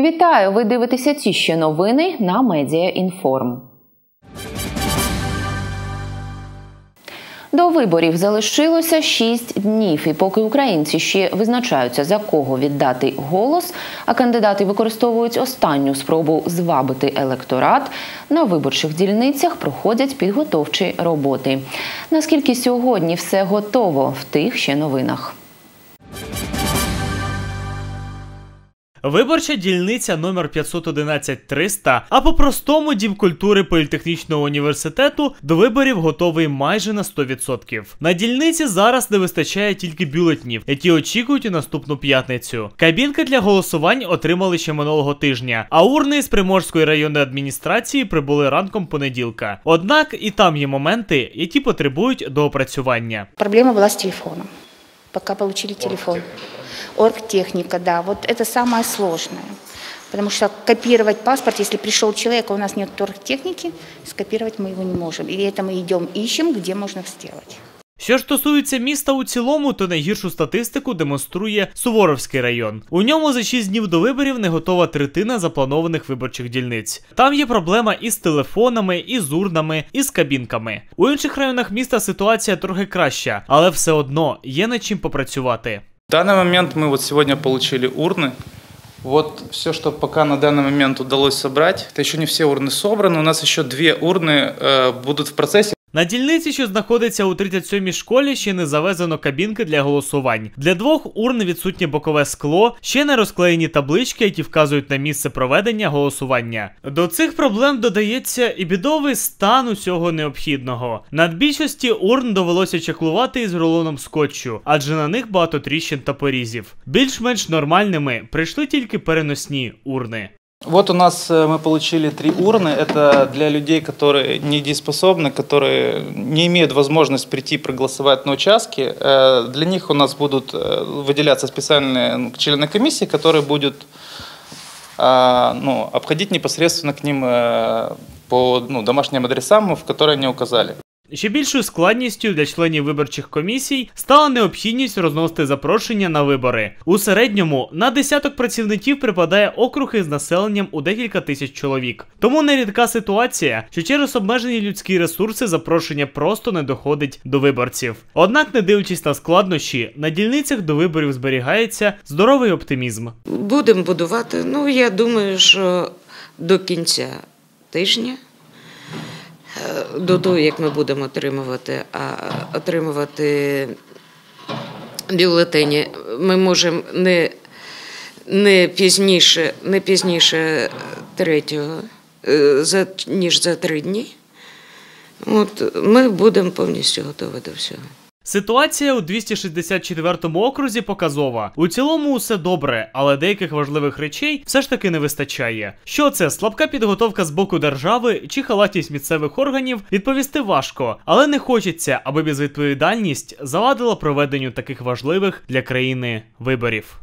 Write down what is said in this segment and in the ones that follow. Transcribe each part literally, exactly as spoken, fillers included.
Вітаю! Ви дивитеся ці ще новини на Медіаінформ. До виборів залишилося шість днів, і поки українці ще визначаються, за кого віддати голос, а кандидати використовують останню спробу звабити електорат, на виборчих дільницях проходять підготовчі роботи. Наскільки сьогодні все готово, в тих ще новинах. Виборча дільниця номер п'ятсот одинадцять триста, а по-простому Дім культури Політехнічного університету до виборів готовий майже на сто відсотків. На дільниці зараз не вистачає тільки бюлетнів, які очікують у наступну п'ятницю. Кабінки для голосувань отримали ще минулого тижня, а урни з Приморської районної адміністрації прибули ранком понеділка. Однак і там є моменти, які потребують доопрацювання. Проблема була з телефоном. Пока получили телефон. Оргтехника, да, вот это самое сложное. Потому что копировать паспорт, если пришел человек, а у нас нет оргтехники, скопировать мы его не можем. И это мы идем, ищем, где можно сделать. Що ж стосується міста у цілому, то найгіршу статистику демонструє Суворовський район. У ньому за шість днів до виборів не готова третина запланованих виборчих дільниць. Там є проблема із телефонами, із урнами, із кабінками. У інших районах міста ситуація трохи краща, але все одно є над чим попрацювати. В данный момент мы вот сегодня получили урны. Вот все, что пока на данный момент удалось собрать. Это еще не все урны собраны, у нас еще две урны э, будут в процессе. На дільниці, що знаходиться у тридцять сьомій школі, ще не завезено кабінки для голосувань. Для двох урн відсутнє бокове скло, ще не розклеєні таблички, які вказують на місце проведення голосування. До цих проблем додається і бідовий стан усього необхідного. Над більшості урн довелося чеклувати із рулоном скотчу, адже на них багато тріщин та порізів. Більш-менш нормальними прийшли тільки переносні урни. Вот у нас мы получили три урны. Это для людей, которые недееспособны, которые не имеют возможность прийти проголосовать на участке. Для них у нас будут выделяться специальные члены комиссии, которые будут ну, обходить непосредственно к ним по ну, домашним адресам, в которые они указали. Ще більшою складністю для членів виборчих комісій стала необхідність розносити запрошення на вибори. У середньому на десяток працівників припадає округ із населенням у декілька тисяч чоловік. Тому нерідка ситуація, що через обмежені людські ресурси запрошення просто не доходить до виборців. Однак, не дивлячись на складнощі, на дільницях до виборів зберігається здоровий оптимізм. Будемо будувати, ну я думаю, що до кінця тижня. До того, як ми будемо отримувати, а отримувати бюлетені, ми можемо не, не пізніше, не пізніше третього, за, ніж за три дні. От, ми будемо повністю готові до всього. Ситуація у двісті шістдесят четвертому окрузі показова. У цілому усе добре, але деяких важливих речей все ж таки не вистачає. Що це, слабка підготовка з боку держави чи халатність місцевих органів, відповісти важко. Але не хочеться, аби безвідповідальність завадила проведенню таких важливих для країни виборів.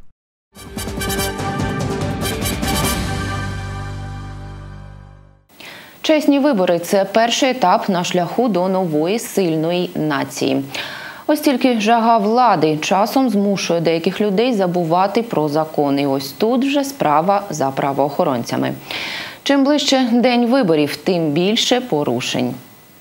Чесні вибори – це перший етап на шляху до нової сильної нації. Ось тільки жага влади часом змушує деяких людей забувати про закон. І ось тут вже справа за правоохоронцями. Чим ближче день виборів, тим більше порушень.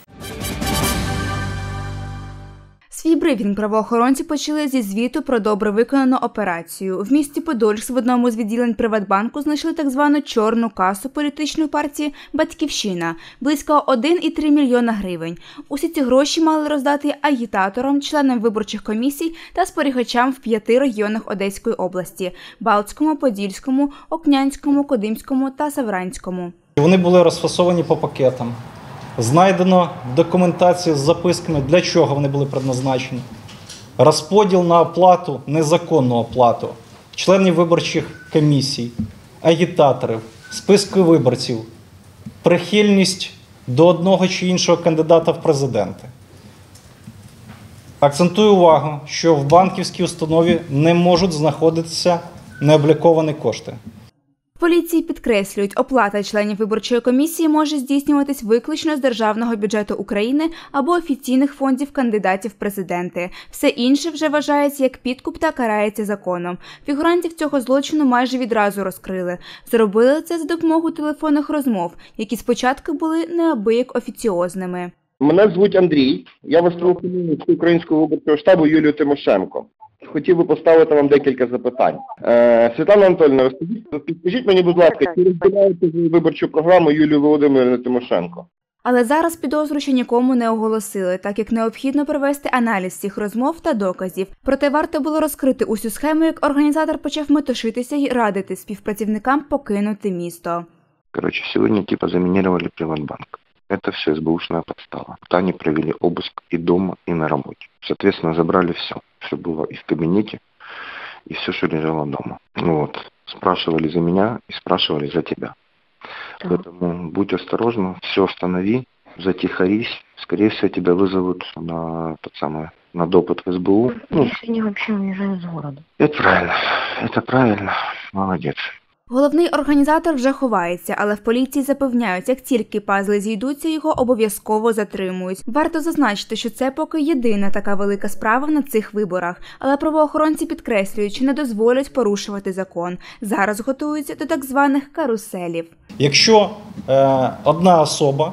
Свій брифінг правоохоронці почали зі звіту про добре виконану операцію. В місті Подольськ в одному з відділень Приватбанку знайшли так звану чорну касу політичної партії «Батьківщина» – близько один і три мільйона гривень. Усі ці гроші мали роздати агітаторам, членам виборчих комісій та спостерігачам в п'яти регіонах Одеської області – Балтському, Подільському, Окнянському, Кодимському та Савранському. Вони були розфасовані по пакетам. Знайдено документацію з записками, для чого вони були предназначені. Розподіл на оплату, незаконну оплату, членів виборчих комісій, агітаторів, списки виборців, прихильність до одного чи іншого кандидата в президенти. Акцентую увагу, що в банківській установі не можуть знаходитися необліковані кошти. В поліції підкреслюють, оплата членів виборчої комісії може здійснюватись виключно з Державного бюджету України або офіційних фондів кандидатів в президенти. Все інше вже вважається як підкуп та карається законом. Фігурантів цього злочину майже відразу розкрили. Зробили це за допомогою телефонних розмов, які спочатку були неабияк офіціозними. Мене звуть Андрій, я телефоную з Українського виборчого штабу Юлію Тимошенко. Хотів би поставити вам декілька запитань. Е, Світлана Анатоліївна, розкажіть, підкажіть мені, будь ласка, чи розділяєте ви виборчу програму Юлії Володимирівни Тимошенко? Але зараз підозру ще нікому не оголосили, так як необхідно провести аналіз цих розмов та доказів. Проте варто було розкрити усю схему, як організатор почав метушитися і радити співпрацівникам покинути місто. Короче, сегодня типа заминировали Приватбанк. Это все СБУшная подстава. Они провели обыск и дома, и на работе. Соответственно, забрали все. Все было и в кабинете, и все, что лежало дома. Вот. Спрашивали за меня и спрашивали за тебя. Да. Поэтому будь осторожна, все останови, затихарись. Скорее всего, тебя вызовут на тот самый, на допыт в СБУ. Ну, если они вообще уезжают из города. Это правильно. Это правильно. Молодец. Головний організатор вже ховається, але в поліції запевняють, як тільки пазли зійдуться, його обов'язково затримують. Варто зазначити, що це поки єдина така велика справа на цих виборах. Але правоохоронці підкреслюють, що не дозволять порушувати закон. Зараз готуються до так званих каруселів. Якщо е, одна особа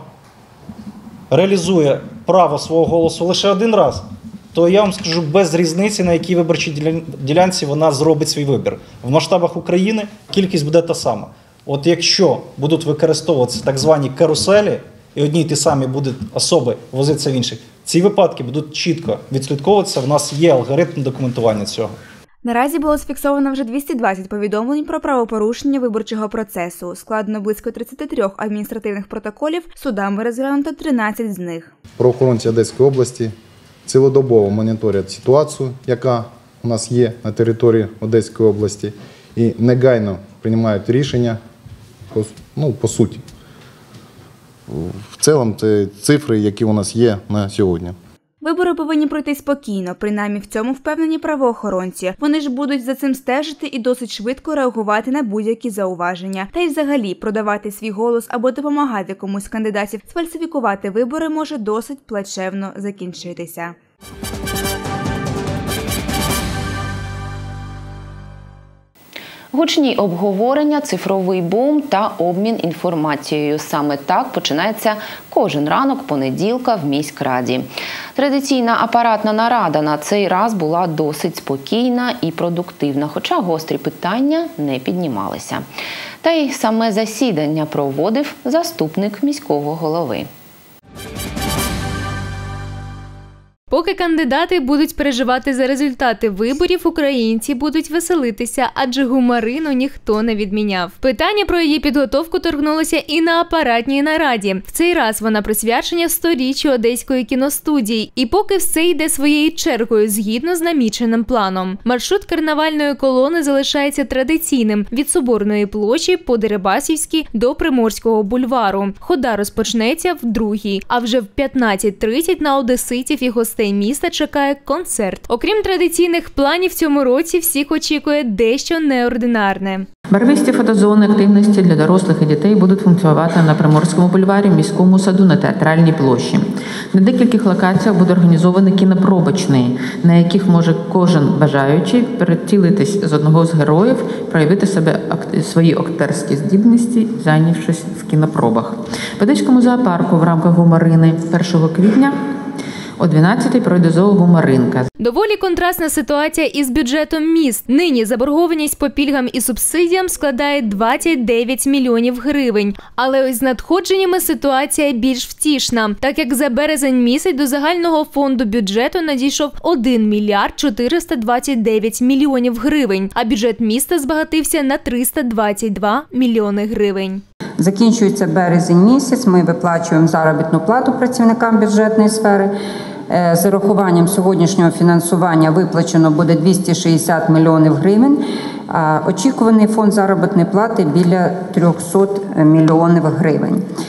реалізує право свого голосу лише один раз, то я вам скажу, без різниці, на якій виборчій ділянці вона зробить свій вибір. В масштабах України кількість буде та сама. От якщо будуть використовуватися так звані каруселі, і одні й ті самі будуть особи возитися в інших, ці випадки будуть чітко відслідковуватися, в нас є алгоритм документування цього. Наразі було зафіксовано вже двісті двадцять повідомлень про правопорушення виборчого процесу. Складено близько тридцять три адміністративних протоколів, судами розглянуто тринадцять з них. Правоохоронці Одеської області цілодобово моніторять ситуацію, яка у нас є на території Одеської області, і негайно приймають рішення, ну, по суті. В цілому це цифри, які у нас є на сьогодні. Вибори повинні пройти спокійно, принаймні в цьому впевнені правоохоронці. Вони ж будуть за цим стежити і досить швидко реагувати на будь-які зауваження. Та й взагалі продавати свій голос або допомагати комусь з кандидатів сфальсифікувати вибори може досить плачевно закінчитися. Гучні обговорення, цифровий бум та обмін інформацією. Саме так починається кожен ранок понеділка в міськраді. Традиційна апаратна нарада на цей раз була досить спокійна і продуктивна, хоча гострі питання не піднімалися. Та й саме засідання проводив заступник міського голови. Поки кандидати будуть переживати за результати виборів, українці будуть веселитися, адже гуморину ніхто не відміняв. Питання про її підготовку торкнулося і на апаратній нараді. В цей раз вона присвячена сторіччю Одеської кіностудії. І поки все йде своєю чергою згідно з наміченим планом. Маршрут карнавальної колони залишається традиційним – від Соборної площі по Дерибасівській до Приморського бульвару. Хода розпочнеться в другій, а вже в п'ятнадцять тридцять на одеситів і гостей міста чекає концерт. Окрім традиційних планів, в цьому році всіх очікує дещо неординарне. Барвисті фотозони активності для дорослих і дітей будуть функціонувати на Приморському бульварі, міському саду, на Театральній площі. На декількох локаціях буде організований кінопробочний, на яких може кожен бажаючий перетілитись з одного з героїв, проявити себе свої акторські здібності, зайнявшись в кінопробах. В Одеському зоопарку в рамках гуморини першого квітня о дванадцятій пройде зоогуморинка. Доволі контрастна ситуація із бюджетом міст. Нині заборгованість по пільгам і субсидіям складає двадцять дев'ять мільйонів гривень. Але ось з надходженнями ситуація більш втішна, так як за березень місяць до загального фонду бюджету надійшов один мільярд чотириста двадцять дев'ять мільйонів гривень, а бюджет міста збагатився на триста двадцять два мільйони гривень. Закінчується березень місяць, ми виплачуємо заробітну плату працівникам бюджетної сфери. З урахуванням сьогоднішнього фінансування виплачено буде двісті шістдесят мільйонів гривень, а очікуваний фонд заробітної плати біля триста мільйонів гривень.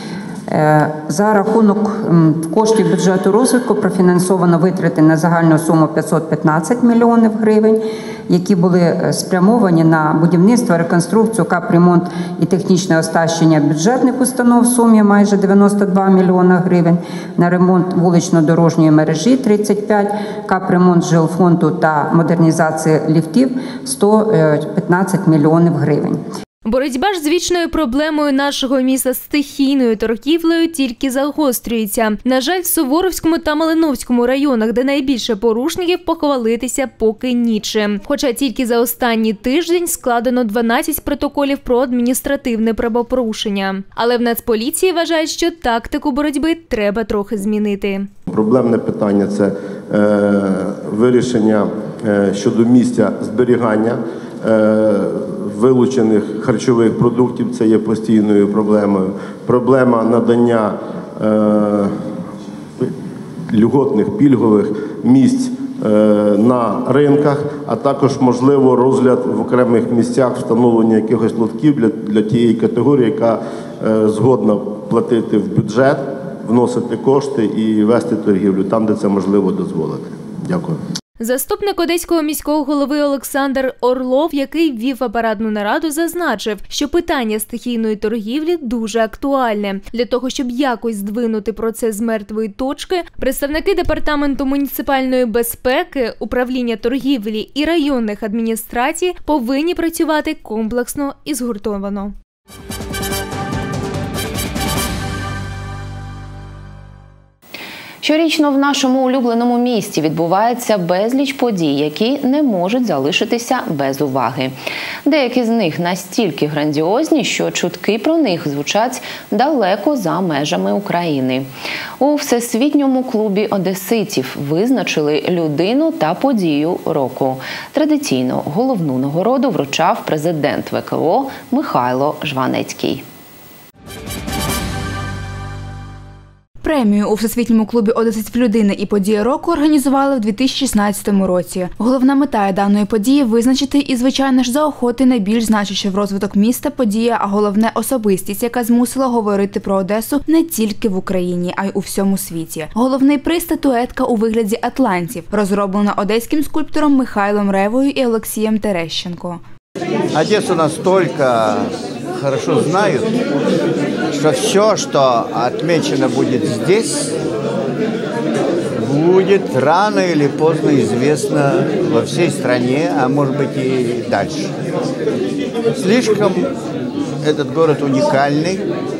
За рахунок коштів бюджету розвитку профінансовано витрати на загальну суму п'ятсот п'ятнадцять мільйонів гривень, які були спрямовані на будівництво, реконструкцію, капремонт і технічне оснащення бюджетних установ в сумі майже дев'яносто два мільйона гривень, на ремонт вулично-дорожньої мережі тридцять п'ять, капремонт жилфонду та модернізації ліфтів сто п'ятнадцять мільйонів гривень. Боротьба ж з вічною проблемою нашого міста стихійною торгівлею тільки загострюється. На жаль, в Суворовському та Малиновському районах, де найбільше порушників, похвалитися поки нічим. Хоча тільки за останній тиждень складено дванадцять протоколів про адміністративне правопорушення. Але в Нацполіції вважають, що тактику боротьби треба трохи змінити. Проблемне питання – це е, вирішення е, щодо місця зберігання е, вилучених харчових продуктів, це є постійною проблемою. Проблема надання е, льготних, пільгових місць е, на ринках, а також, можливо, розгляд в окремих місцях встановлення якихось лотків для, для тієї категорії, яка е, згодна платити в бюджет, вносити кошти і вести торгівлю там, де це можливо дозволити. Дякую. Заступник Одеського міського голови Олександр Орлов, який вів апаратну нараду, зазначив, що питання стихійної торгівлі дуже актуальне. Для того, щоб якось здвинути процес з мертвої точки, представники Департаменту муніципальної безпеки, управління торгівлі і районних адміністрацій повинні працювати комплексно і згуртовано. Щорічно в нашому улюбленому місті відбувається безліч подій, які не можуть залишитися без уваги. Деякі з них настільки грандіозні, що чутки про них звучать далеко за межами України. У Всесвітньому клубі одеситів визначили людину та подію року. Традиційно головну нагороду вручав президент ВКО Михайло Жванецький. Премію у Всесвітньому клубі одеситів «Людина і подія року» організували в дві тисячі шістнадцятому році. Головна мета даної події – визначити і, звичайно ж, заохотити найбільш значущу в розвиток міста подія, а головне – особистість, яка змусила говорити про Одесу не тільки в Україні, а й у всьому світі. Головний приз – статуетка у вигляді атлантів, розроблена одеським скульптором Михайлом Ревою і Олексієм Терещенко. Одессу настолько хорошо знают, что все, что отмечено будет здесь, будет рано или поздно известно во всей стране, а может быть и дальше. Слишком этот город уникальный,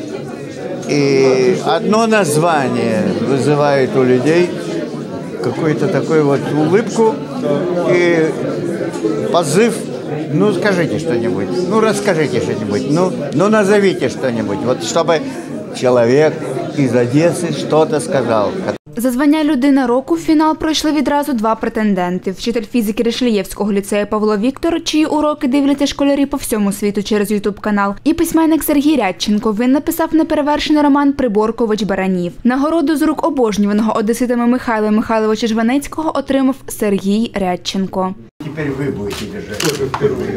и одно название вызывает у людей какую-то такую вот улыбку и позыв. Ну, скажите что-нибудь, ну, расскажите что-нибудь, ну, ну, назовите что-нибудь, вот чтобы человек из Одессы что-то сказал. За звання «Людина року» в фінал пройшли відразу два претенденти. Вчитель фізики Ришельєвського ліцею Павло Віктор, чиї уроки дивляться школярі по всьому світу через ютуб-канал, і письменник Сергій Рядченко. Він написав неперевершений роман «Приборкович баранів». Нагороду з рук обожнюваного одеситами Михайла Михайловича Жванецького отримав Сергій Рядченко. Теперь вы будете держать.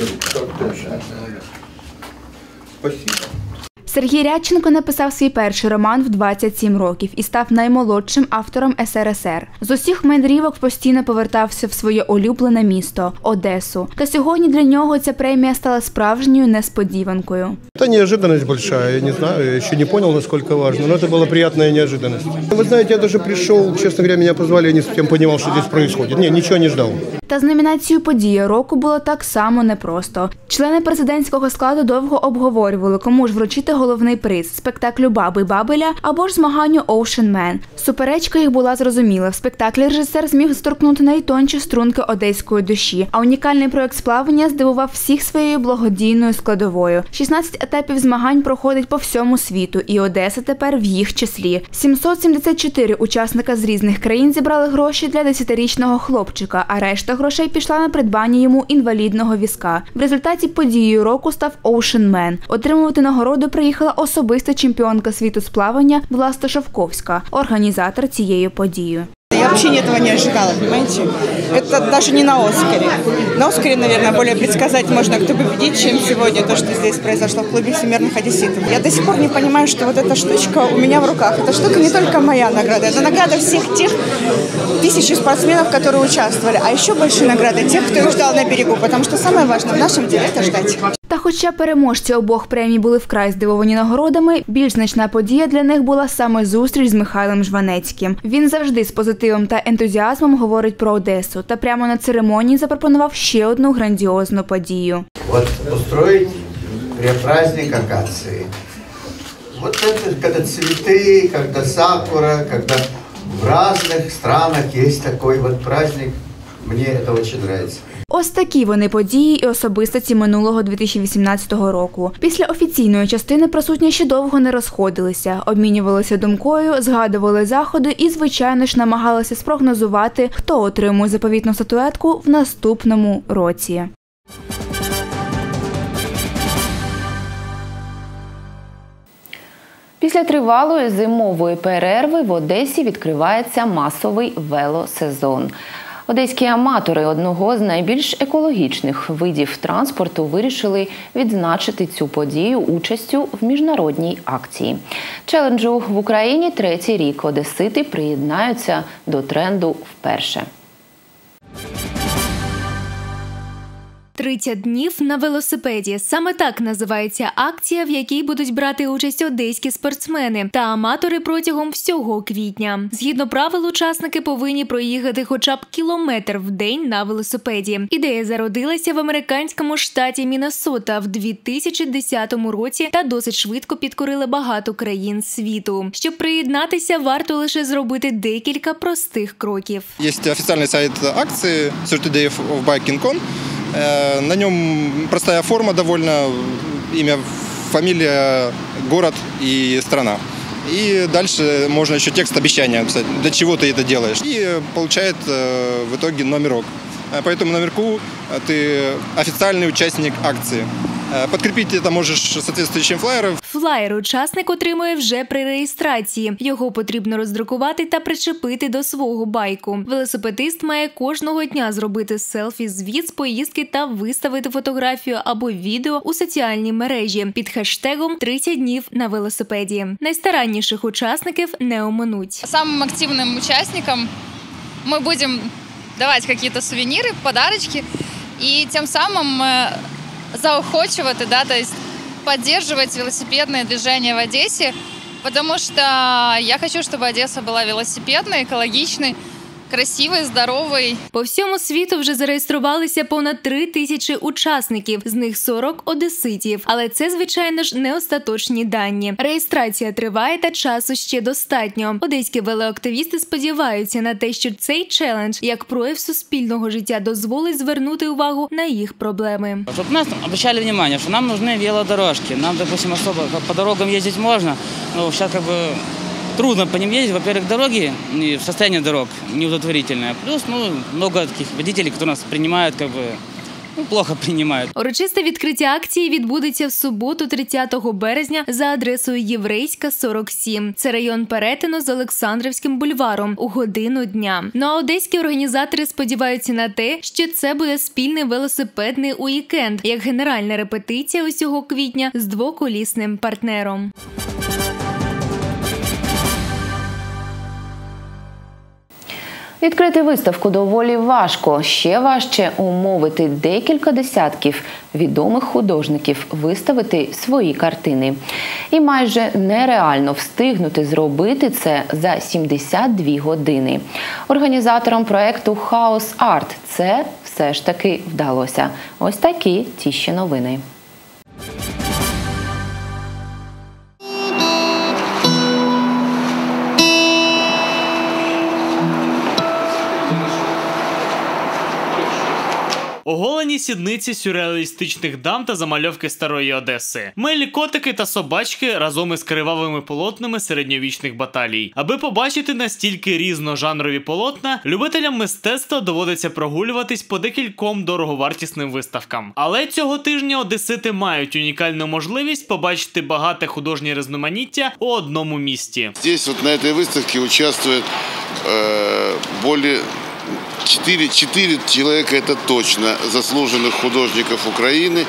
Спасибо. Сергій Рядченко написав свій перший роман в двадцять сім років і став наймолодшим автором ес ер ес ер. З усіх мандрівок постійно повертався в своє улюблене місто – Одесу. Та сьогодні для нього ця премія стала справжньою несподіванкою. Это неожиданность большая, я не знаю, я еще не понял, насколько важно, но это была приятная неожиданность. Вы знаете, я даже пришел, честно говоря, меня позвали, я не совсем понимал, что здесь происходит. Не, ничего не ждал. Та з номінацією «Подія року» було так само непросто. Члени президентського складу довго обговорювали, кому ж вручити головний приз – спектаклю «Баби Бабеля» або ж змаганню «Ocean Man». Суперечка їх була зрозуміла. В спектаклі режисер зміг зторкнути найтонші струнки одеської душі, а унікальний проєкт «Сплавання» здивував всіх своєю благодійною складовою. шістнадцять етапів змагань проходить по всьому світу, і Одеса тепер в їх числі. сімсот сімдесят чотири учасника з різних країн зібрали гроші для десятирічного хлопчика, а решта грошей пішла на придбання йому інвалідного візка. В результаті подією року став Ocean Man. Отримувати нагороду приїхала особиста чемпіонка світу з плавання Власта Шовковська, організатор цієї події. Я вообще этого не ожидала, понимаете? Это даже не на Оскаре. На Оскаре, наверное, более предсказать можно, кто победит, чем сегодня то, что здесь произошло в клубе всемирных одесситов. Я до сих пор не понимаю, что вот эта штучка у меня в руках. Эта штука не только моя награда, это награда всех тех тысячи спортсменов, которые участвовали. А еще больше награды тех, кто их ждал на берегу, потому что самое важное в нашем деле – это ждать. Та хоча переможці обох премій були вкрай здивовані нагородами, більш значна подія для них була саме зустріч з Михайлом Жванецьким. Він завжди з позитивом та ентузіазмом говорить про Одесу та прямо на церемонії запропонував ще одну грандіозну подію. От устроїть праздник акації. Вот это, когда цветы, когда сакура, когда в разных странах есть такой вот праздник, мне это очень нравится. Ось такі вони події і особистості минулого дві тисячі вісімнадцятого року. Після офіційної частини присутні ще довго не розходилися, обмінювалися думкою, згадували заходи і, звичайно ж, намагалися спрогнозувати, хто отримує заповітну статуетку в наступному році. Після тривалої зимової перерви в Одесі відкривається масовий велосезон. Одеські аматори одного з найбільш екологічних видів транспорту вирішили відзначити цю подію участю в міжнародній акції. Челенджу в Україні третій рік одесити приєднаються до тренду вперше. тридцять днів на велосипеді. Саме так називається акція, в якій будуть брати участь одеські спортсмени та аматори протягом всього квітня. Згідно правил, учасники повинні проїхати хоча б кілометр в день на велосипеді. Ідея зародилася в американському штаті Міннесота в дві тисячі десятому році та досить швидко підкорила багато країн світу. Щоб приєднатися, варто лише зробити декілька простих кроків. Є офіційний сайт акції thirty days of biking on. На нем простая форма довольно, имя, фамилия, город и страна. И дальше можно еще текст обещания написать, для чего ты это делаешь. И получает в итоге номерок. По этому номерку ты официальный участник акции. Подкріпити це можеш соответствуючим флаєром. Флаєр учасник отримує вже при реєстрації. Його потрібно роздрукувати та причепити до свого байку. Велосипедист має кожного дня зробити селфі з віз поїздки та виставити фотографію або відео у соціальній мережі під хештегом тридцять днів на велосипеді. Найстаранніших учасників не оминуть. Самим активним учасникам ми будемо давати якісь сувеніри, подарочки і тим самим заохочивать, да, то есть поддерживать велосипедное движение в Одессе, потому что я хочу, чтобы Одесса была велосипедной, экологичной, красивий, здоровий. По всьому світу вже зареєструвалися понад три тисячі учасників, з них сорок одеситів. Але це, звичайно ж, не остаточні дані. Реєстрація триває та часу ще достатньо. Одеські велоактивісти сподіваються на те, що цей челендж, як прояв суспільного життя, дозволить звернути увагу на їх проблеми. Щоб нас обращали увагу, що нам потрібні велодорожки. Нам, допустим, особо по дорогам їздити можна, але зараз, як би, трудно по ним ездить. Во-первых, дороги, состояние дорог неудовлетворительное. Плюс ну, много таких водителей, которые нас принимают, как бы, ну, плохо принимают. Урочисте відкриття акції відбудеться в суботу, тридцятого березня, за адресою Єврейська, сорок сім. Це район перетину з Олександрівським бульваром у годину дня. Ну а одеські організатори сподіваються на те, що це буде спільний велосипедний уікенд, як генеральна репетиція усього квітня з двоколісним партнером. Відкрити виставку доволі важко. Ще важче умовити декілька десятків відомих художників виставити свої картини. І майже нереально встигнути зробити це за сімдесят дві години. Організаторам проєкту «Хаос Арт» це все ж таки вдалося. Ось такі ті ще новини. Оголені сідниці сюрреалістичних дам та замальовки старої Одеси. Милі котики та собачки разом із кривавими полотнами середньовічних баталій. Аби побачити настільки різножанрові полотна, любителям мистецтва доводиться прогулюватись по декільком дороговартісним виставкам. Але цього тижня одесити мають унікальну можливість побачити багате художнє різноманіття у одному місті. Здесь вот на этой выставке участвует э, более четыре, четыре человека, это точно, заслуженных художников Украины.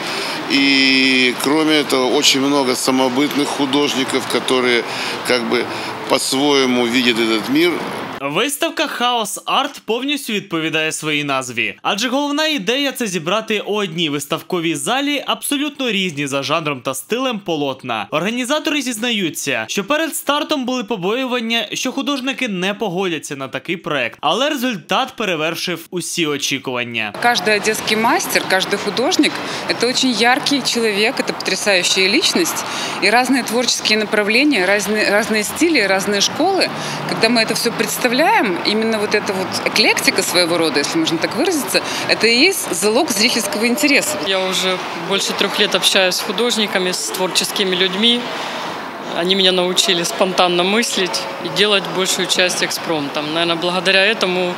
И кроме этого очень много самобытных художников, которые как бы по-своему видят этот мир. Виставка «Хаос Арт» повністю відповідає своїй назві. Адже головна ідея – це зібрати у одній виставковій залі абсолютно різні за жанром та стилем полотна. Організатори зізнаються, що перед стартом були побоювання, що художники не погодяться на такий проект. Але результат перевершив усі очікування. Каждый одесский мастер, каждый художник – это очень яркий человек, это потрясающая личность. И разные творческие направления, разные, разные стили, разные школы. Когда мы это все представляем, именно вот эта вот эклектика своего рода, если можно так выразиться, это и есть залог зрительского интереса. Я уже больше трех лет общаюсь с художниками, с творческими людьми. Они меня научили спонтанно мыслить и делать большую часть экспромтом. Наверное, благодаря этому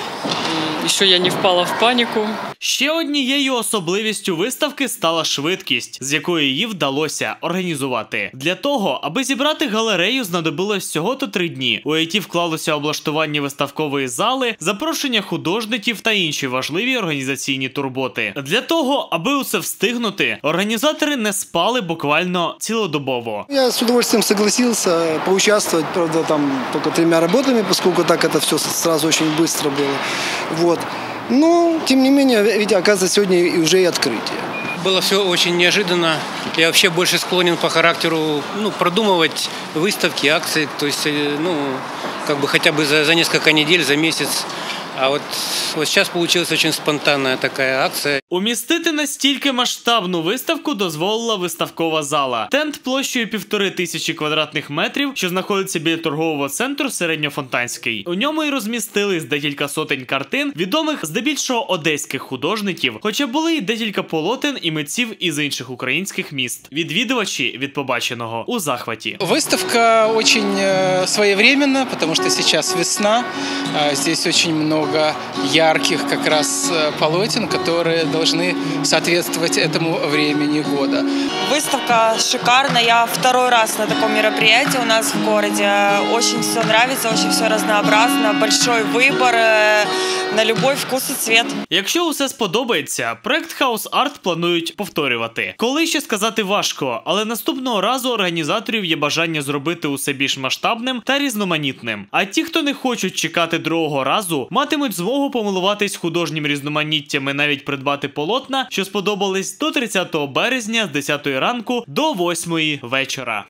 ще я не впала в паніку. Ще однією особливістю виставки стала швидкість, з якою її вдалося організувати. Для того, аби зібрати галерею, знадобилось всього-то три дні, у які вклалося облаштування виставкової зали, запрошення художників та інші важливі організаційні турботи. Для того, аби усе встигнути, організатори не спали буквально цілодобово. Я з удовольствием согласился поучаствовать, правда, там только тремя работами, поскольку так это все сразу очень быстро было. Вот. Но, тем не менее, ведь, оказывается, сегодня уже и открытие. Было все очень неожиданно. Я вообще больше склонен по характеру ну, продумывать выставки, акции, то есть, ну, как бы хотя бы за, за несколько недель, за месяц. А от, от зараз вийшла дуже спонтанна така акція. Умістити настільки масштабну виставку дозволила виставкова зала. Тент площею півтори тисячі квадратних метрів, що знаходиться біля торгового центру Середньофонтанський. У ньому і розмістились декілька сотень картин, відомих здебільшого одеських художників, хоча були й декілька полотен і митців із інших українських міст. Відвідувачі від побаченого у захваті. Виставка дуже своєвременна, тому що зараз весна, здесь дуже багато ярких как раз полотен, которые должны соответствовать этому времени года. Выставка шикарная. Я второй раз на таком мероприятии у нас в городе. Очень все нравится, очень все разнообразно. Большой выбор на любой вкус и цвет. Якщо усе сподобається, проект «Хаос Арт» планують повторювати. Коли ще сказати важко, але наступного разу організаторів є бажання зробити усе більш масштабним та різноманітним. А ті, хто не хочуть чекати другого разу, матимуть змогу помилуватись художнім різноманіттями, навіть придбати полотна, що сподобались до тридцятого березня з десятої ранку до восьмої вечора.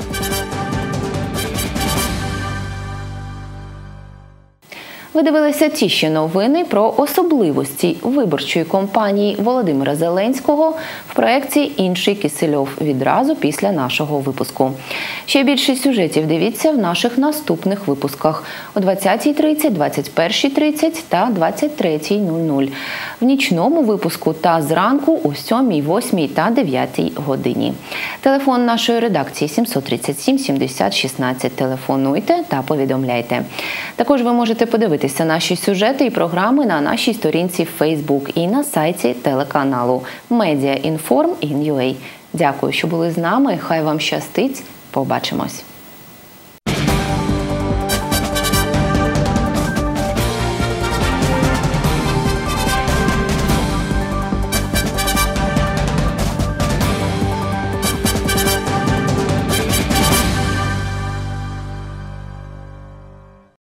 Ви дивилися ті ще новини про особливості виборчої кампанії Володимира Зеленського в проєкті «Інший Кисельов» відразу після нашого випуску. Ще більше сюжетів дивіться в наших наступних випусках о двадцятій тридцять, двадцять першій тридцять та двадцять третій нуль нуль. В нічному випуску та зранку у сьомій, восьмій та дев'ятій годині. Телефон нашої редакції сімсот тридцять сім сімдесят шістнадцять. Телефонуйте та повідомляйте. Також ви можете подивитися наші сюжети і програми на нашій сторінці в Facebook і на сайті телеканалу Media Inform in ю ей. Дякую, що були з нами. Хай вам щастить. Побачимось.